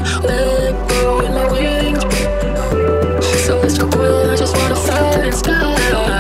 let go with my wings. So let's go, boy, I just wanna fly in sky.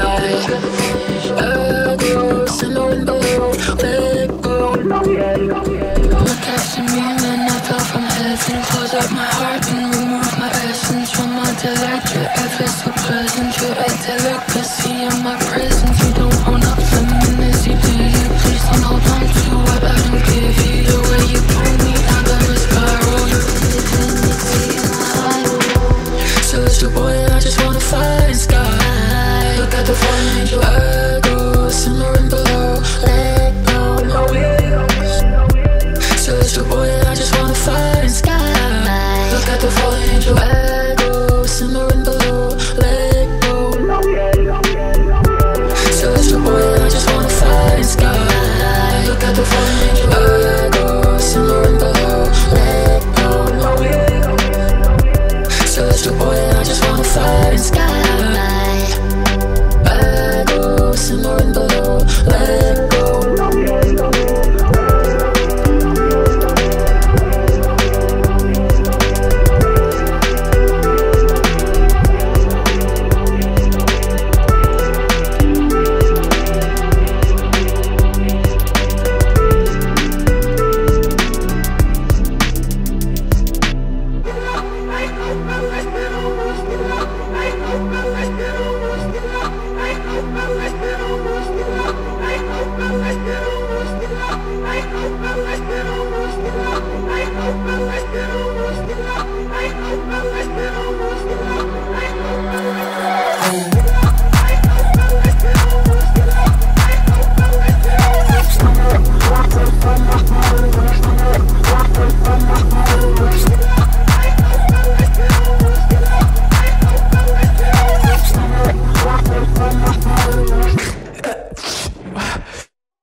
I go simmer and below, let go with my wings. Look after me and then I fell from heaven. Close up my heart and remove my essence from my delight. You're ever so present, you're a delicacy in my presence. You don't own up femininity, do you? Please don't hold on to what I don't give you. The way you pull me out of a spiral, you're infinity in my eye. So it's your boy, I just wanna fly in sky. Look at the fallen angel, I go simmering below, let go of my wings. So it's your boy, I just wanna fly in sky. Look at the fallen angel, I go simmering below, let go of my wings. So it's your boy, I just wanna fly in sky. Look at the fallen angel, I go simmering below, let go of my wings. So it's your boy, I just wanna fly in sky. I go simmering below, let go of my wings. I